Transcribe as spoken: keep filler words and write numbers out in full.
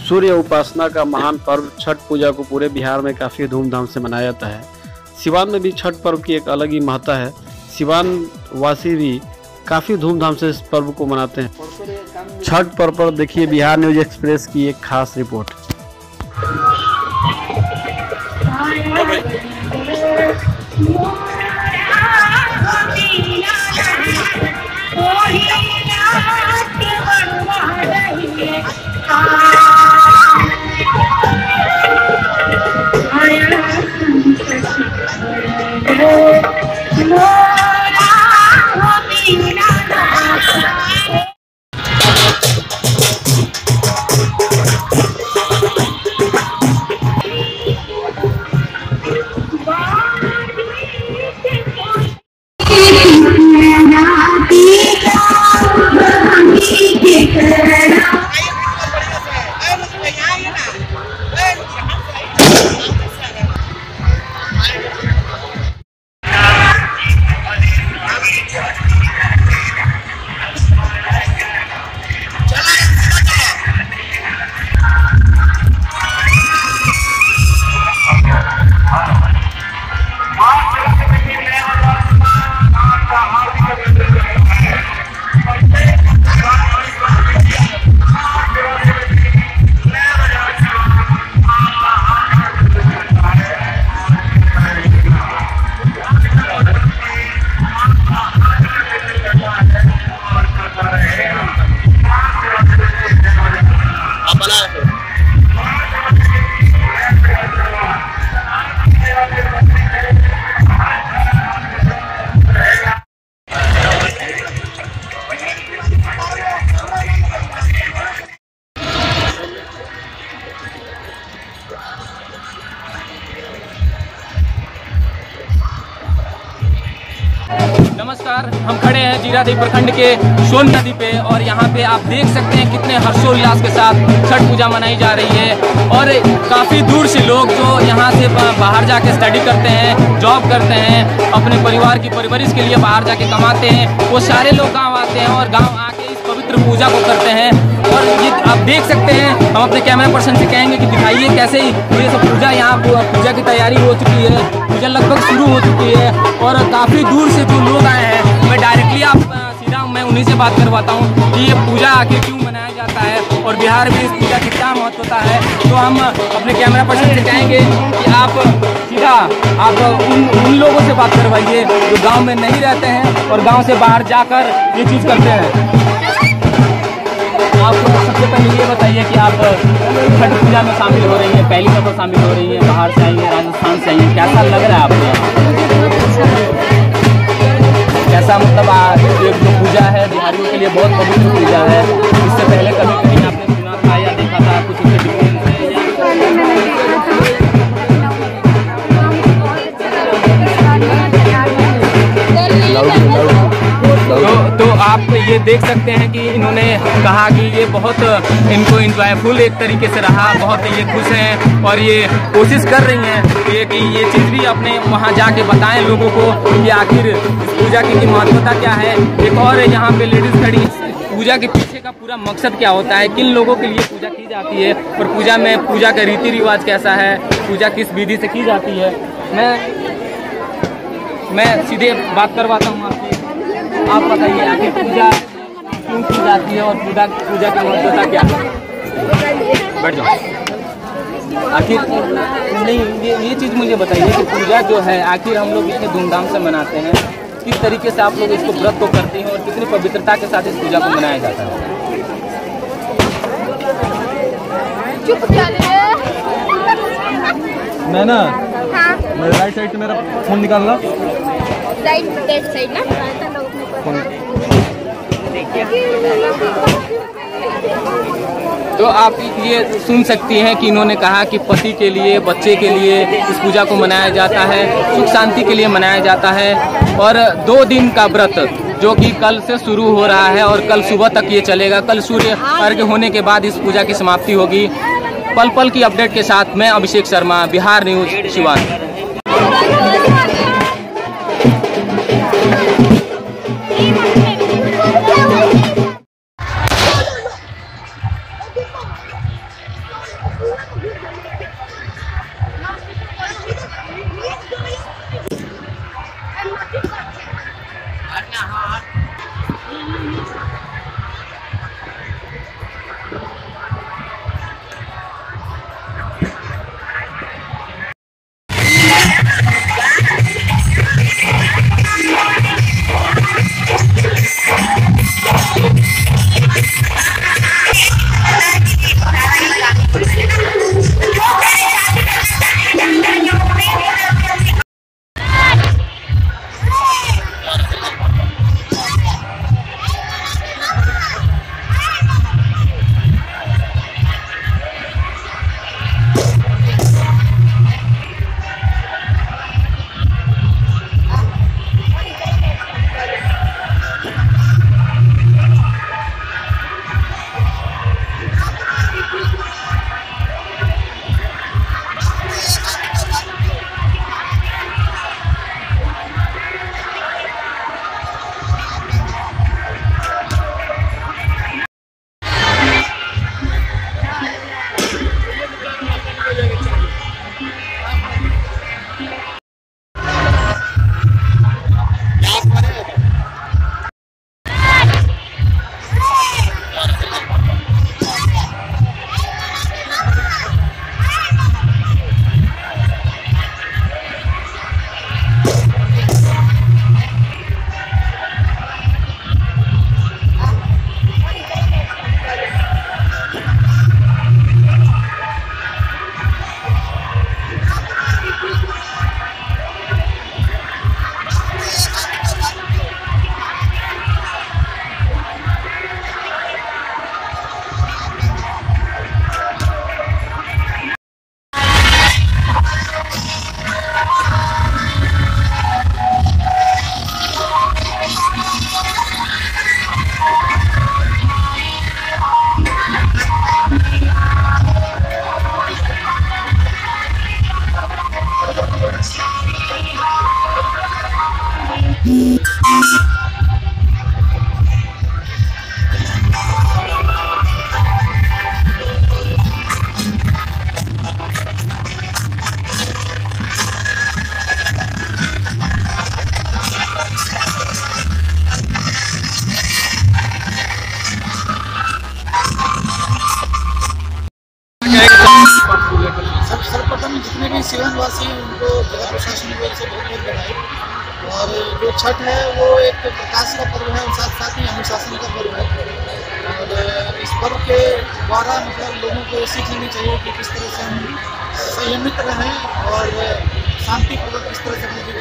सूर्य उपासना का महान पर्व छठ पूजा को पूरे बिहार में काफ़ी धूमधाम से मनाया जाता है। सिवान में भी छठ पर्व की एक अलग ही महत्ता है। सिवान वासी भी काफ़ी धूमधाम से इस पर्व को मनाते हैं। छठ पर्व पर देखिए बिहार न्यूज एक्सप्रेस की एक खास रिपोर्ट। नमस्कार, हम खड़े हैं जीरादेवी प्रखंड के सोन नदी पे और यहाँ पे आप देख सकते हैं कितने हर्षोल्लास के साथ छठ पूजा मनाई जा रही है। और काफ़ी दूर से लोग जो यहाँ से बाहर जाके स्टडी करते हैं, जॉब करते हैं, अपने परिवार की परवरिश के लिए बाहर जाके कमाते हैं, वो सारे लोग गाँव आते हैं और गाँव आके इस पवित्र पूजा को करते हैं। और ये आप देख सकते हैं, हम अपने कैमरा पर्सन से कहेंगे कि दिखाइए कैसे ये सब पूजा, यहाँ पूजा की तैयारी हो चुकी है, पूजा लगभग शुरू हो चुकी है और काफ़ी दूर से जो लोग आए हैं, मैं डायरेक्टली आप सीधा मैं उन्हीं से बात करवाता हूँ कि ये पूजा आखिर क्यों मनाया जाता है और बिहार में इस पूजा की क्या महत्वता है। तो हम अपने कैमरा पर्सन से कहेंगे कि आप सीधा आप उन उन लोगों से बात करवाइए जो गाँव में नहीं रहते हैं और गाँव से बाहर जाकर ये चीज़ करते हैं। आप सबसे पहले ये बताइए कि आप छठ पूजा में शामिल हो रही हैं, पहली दफ़ा शामिल हो रही हैं, बाहर से आई हैं, राजस्थान से आई हैं, कैसा लग रहा है आपको? कैसा मतलब आज एक जो पूजा है बिहारियों के लिए बहुत पवित्र पूजा है, इससे पहले कभी कहीं आपने सुना था या देखा था कुछ उससे डिफरेंस है? तो, तो आप ये देख सकते हैं कि इन्होंने कहा कि ये बहुत इनको इंजॉयफुल एक तरीके से रहा, बहुत ये खुश हैं और ये कोशिश कर रही हैं ये कि ये चीज़ भी अपने वहाँ जाके बताएं लोगों को कि आखिर इस पूजा की महत्वता क्या है। एक और यहाँ पे लेडीज खड़ी, पूजा के पीछे का पूरा मकसद क्या होता है, किन लोगों के लिए पूजा की जाती है और पूजा में पूजा का रीति रिवाज कैसा है, पूजा किस विधि से की जाती है। मैं मैं सीधे बात करवाता हूँ आपसे, आप बताइए आखिर पूजा क्यों की जाती है और पूजा पूजा की महत्वता क्या है? बैठ जाओ। आखिर नहीं ये ये चीज़ मुझे बताइए कि पूजा जो है आखिर हम लोग इतने धूमधाम से मनाते हैं, किस तरीके से आप लोग इसको व्रत को करते हैं और कितनी पवित्रता के साथ इस पूजा को मनाया जाता है? मैं ना मेरे राइट साइड से मेरा फोन निकालना, राइट साइड ना तो आप ये सुन सकती हैं कि इन्होंने कहा कि पति के लिए, बच्चे के लिए इस पूजा को मनाया जाता है, सुख शांति के लिए मनाया जाता है। और दो दिन का व्रत जो कि कल से शुरू हो रहा है और कल सुबह तक ये चलेगा। कल सूर्य अर्घ्य होने के बाद इस पूजा की समाप्ति होगी। पल पल की अपडेट के साथ मैं अभिषेक शर्मा, बिहार न्यूज, सिवान। जितने भी सिवानवासी उनको जिला प्रशासन की ओर से बहुत बहुत बधाई। और जो छठ है वो एक प्रकाश का पर्व है और साथ साथ ही अनुशासन का पर्व है। और इस पर्व के द्वारा मतलब लोगों को सीख लेनी चाहिए कि किस तरह से हम संयमित रहें और शांतिपूर्वक किस तरह से अपने